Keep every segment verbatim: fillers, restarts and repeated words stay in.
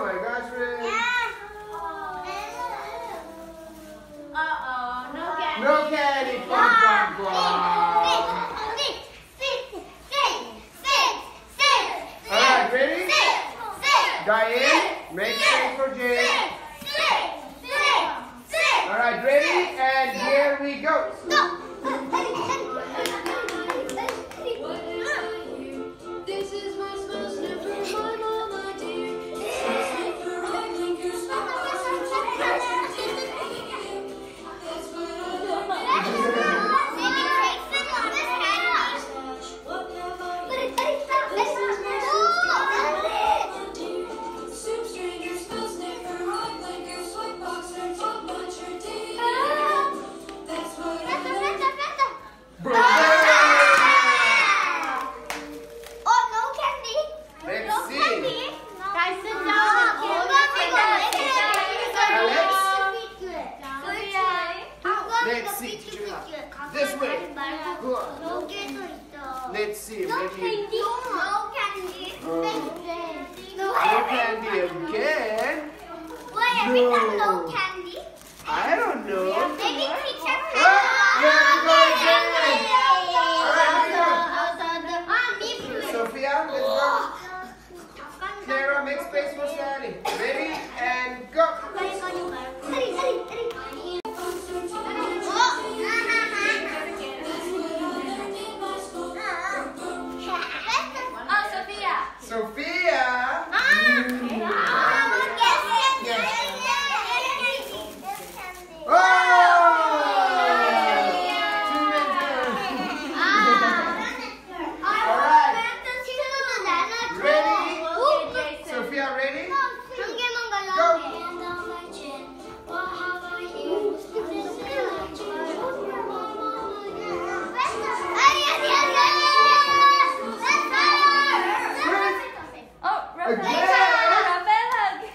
my gosh, Rick. Uh-oh, no candy. No candy. Blah, blah, blah. All right, ready? Diane, make space for Jane. All right, ready? And here we go. This is my small sniffer, my mama dear. Sniffer, I think you're smart. That's what I like. What have I got? This is my small dear. Soup stranger, small sniffer, hot blanker, sweat boxer, top muncher, dear. That's what I like. Let's see. Guys, sit down and all the Let's see. This way. Good. Let's see. Maybe. Uh, no candy again. No. I don't know. Ah, there we go again. Sophia, let's go. Clara, make space for Shani. Ready and go. Oh, Sophia. Sophia. Oh! Two minutes. All right. Ready? Sophia, ready? Go. Oh, Again.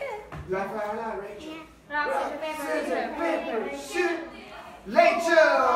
Rafaela. Rafaela, Rachel. Rock, scissors, paper, Scissors, scissors. paper, shoot. Rachel.